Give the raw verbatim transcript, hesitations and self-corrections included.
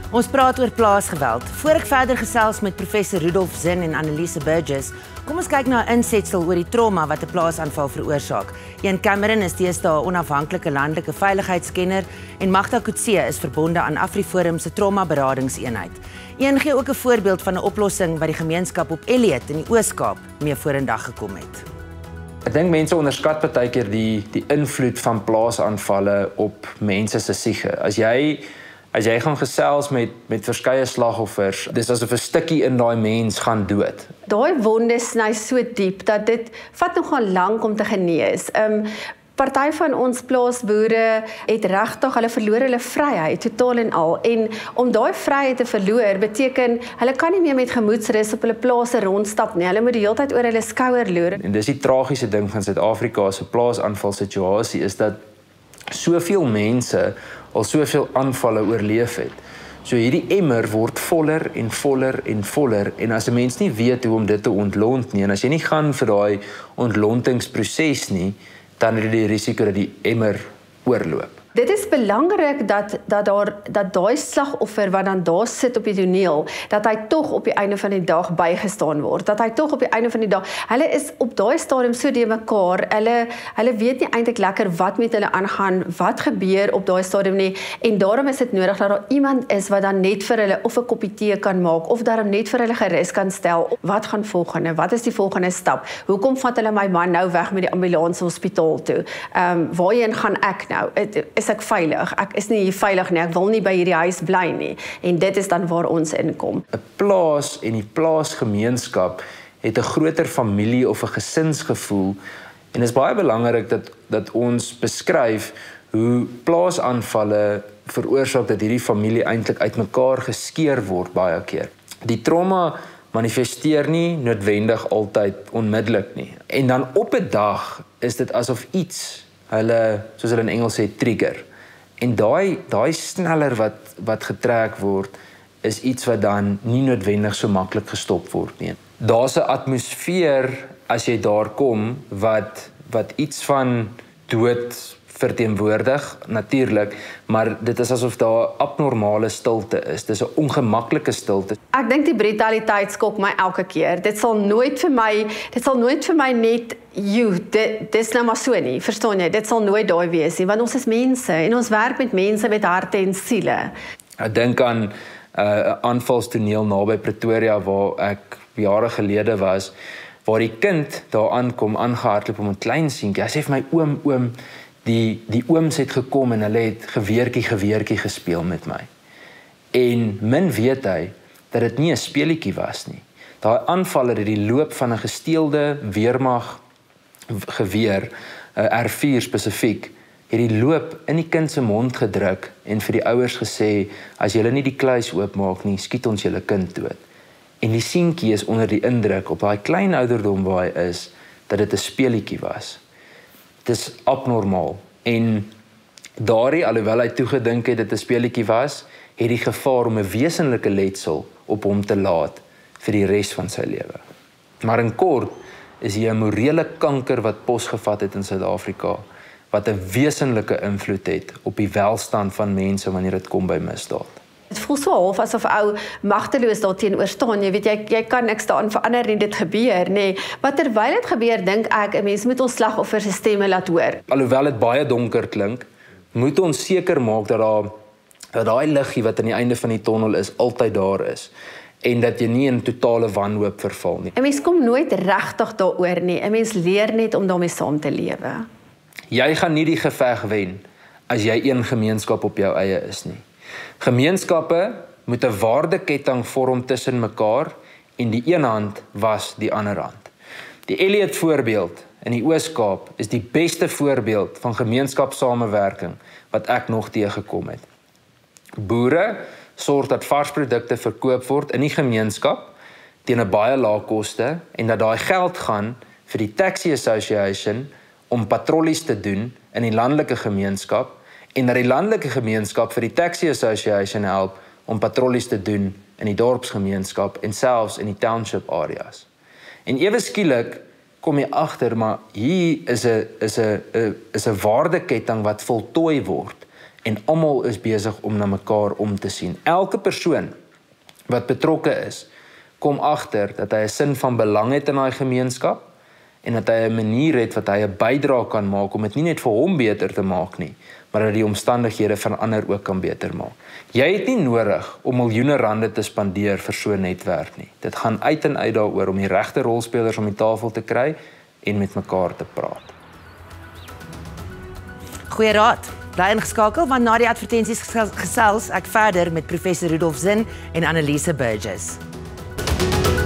Ons praat oor plaasgeweld. Voor ek verder gesels met Professor Rudolph Zinn en Anneliese Burgess, kom ons kyk na 'n insetsel oor die trauma wat 'n plaasaanval veroorsaak. Ian Cameron is deesdae onafhanklike landelike veiligheidskenner en Magda Coetzee is verbonde aan AfriForum se trauma-beradingseenheid. Ian gee ook 'n voorbeeld van 'n oplossing wat die gemeenskap op Elliot in die Oos-Kaap mee vorendag gekom het. Ek dink mense onderskat baie keer die die invloed van plaasaanvalle op mense se siege. As jy As jy gaan gesels met met verskeie slagoffers, dis asof 'n stukkie in daai mens gaan dood. Daai wonde sny so diep dat dit vat nogal lank om te genees. Um Party van ons plaasboere het regtig, hulle verloor hulle vryheid totaal en al. En om daai vryheid te verloor beteken hulle kan nie meer met gemoedsrus op hulle plase rondstap nie. Hulle moet die hele tyd oor hulle skouer loer. En dis die tragiese ding van Suid-Afrika se plaasaanval situasie is dat soveel mense al soveel aanvalle oorleef het. So hierdie emmer word voller en voller en voller en as 'n mens nie weet hoe om dit te ontlont nie en as jy nie gaan vir daai ontlontingsproses nie, dan het jy die risiko dat die emmer oorloop. Dit is belangrik dat dat daar dat daai slagoffer wat dan daar sit op die toneel, dat hy tog op die einde van die dag bygestaan word. Dat hy tog op die einde van die dag, hulle is op daai stadium so de mekaar. Hulle hulle weet nie eintlik lekker wat met hulle aangaan, wat gebeur op daai stadium nie. En daarom is dit nodig dat daar iemand is wat dan net vir hulle of 'n koppie tee kan maak of daarom net vir hulle gerus kan stel. Wat gaan volgende? Wat is die volgende stap? Hoekom vat hulle my man nou weg met die ambulans hospitaal toe? Ehm um, waarheen gaan ek nou? Het, is ek veilig? Ek is nie hier veilig nie. Ek wil nie by hierdie huis bly nie. En dit is dan waar ons inkom. 'n Plaas en die plaasgemeenskap het 'n groter familie of 'n gesinsgevoel en dit is baie belangrik dat dat ons beskryf hoe plaasaanvalle veroorsaak dat hierdie familie eintlik uitmekaar geskeur word baie keer. Die trauma manifesteer nie noodwendig altyd onmiddellik nie. En dan op 'n dag is dit asof iets hulle, soos hulle in Engels sê, trigger. En daai daai sneller wat wat getrek word, is iets wat dan nie noodwendig so maklik gestop word nie. Daar's 'n atmosfeer as jy daar kom wat wat iets van dood verteenwoordig, natuurlik, maar dit is asof daar 'n abnormale stilte is. Dis 'n ongemaklike stilte. Ek dink die brutaliteit skok my elke keer. Dit sal nooit vir my, dit sal nooit vir my net you, dit dis nou maar so nie. Verstaan jy? Dit sal nooit daai wees nie, want ons is mense en ons werk met mense met harte en siele. Ek dink aan 'n uh, aanvalstoneel naby Pretoria waar ek jare gelede was, waar die kind daar aankom aangehardloop om 'n klein seentjie. Hy sê vir my oom, oom, die die ooms het gekom en hulle het geweertjie geweertjie gespeel met my. En min weet hy dat dit nie 'n speletjie was nie. Daai aanvalle het die loop van 'n gesteelde weermag geweer, R vier spesifiek, het die loop in die kind se mond gedruk en vir die ouers gesê, as julle nie die kluis oopmaak nie, skiet ons julle kind dood. En die seentjie is onder die indruk op daai klein ouderdom waar hy is, dat dit 'n speletjie was. Dit is abnormaal. En daardie, alhoewel hy toegedink het dit 'n speletjie was, het die gevaar om 'n wesenlike letsel op hom te laat vir die res van sy lewe. Maar in kort is hier 'n morele kanker wat posgevat het in Suid-Afrika, wat 'n wesenlike invloed het op die welstand van mense wanneer dit kom by misdaad. Dit voel so half asof ou magteloos daarteenoor staan. Jy weet, jy, jy kan niks daaraan verander nie, dit gebeur, nê. Nee. Maar terwyl dit gebeur, dink ek, 'n mens moet ons slagoffers se stemme laat hoor. Alhoewel dit baie donker klink, moet ons seker maak dat daar dat daai liggie wat aan die einde van die tonnel is, altyd daar is. En dat jy nie in totale wanhoop verval nie. 'n Mens kom nooit regtig daaroor nie. 'n Mens leer net om daarmee saam te lewe. Jy gaan nie die geveg wen as jy een gemeenskap op jou eie is nie. Gemeenskappe moet 'n waardeketting vorm tussen mekaar en die een hand was die ander hand. Die Elliot voorbeeld in die Oos-Kaap is die beste voorbeeld van gemeenskapssamewerking wat ek nog teëgekom het. Boere sorg dat varsprodukte verkoop word in die gemeenskap teen 'n baie lae koste en dat daai geld gaan vir die Taxi Association om patrollies te doen in die landelike gemeenskap en dat die landelike gemeenskap vir die Taxi Association help om patrollies te doen in die dorpsgemeenskap en selfs in die township areas. En ewe skielik kom jy agter, maar hier is 'n is 'n is 'n waardeketting wat voltooi word en almal is besig om na mekaar om te sien. Elke persoon wat betrokke is, kom agter dat hy 'n sin van belang het in daai gemeenskap en dat hy 'n manier het wat hy 'n bydrae kan maak om dit nie net vir hom beter te maak nie, maar dat die omstandighede van ander ook kan beter maak. Jy het nie nodig om miljoene rande te spandeer vir so 'n netwerk nie. Dit gaan uit en uit daaroor om die regte rolspelers om die tafel te kry en met mekaar te praat. Goeie raad. Bly ingeskakel want na die advertensies gesels ek verder met Professor Rudolph Zinn en Anneliese Burgess.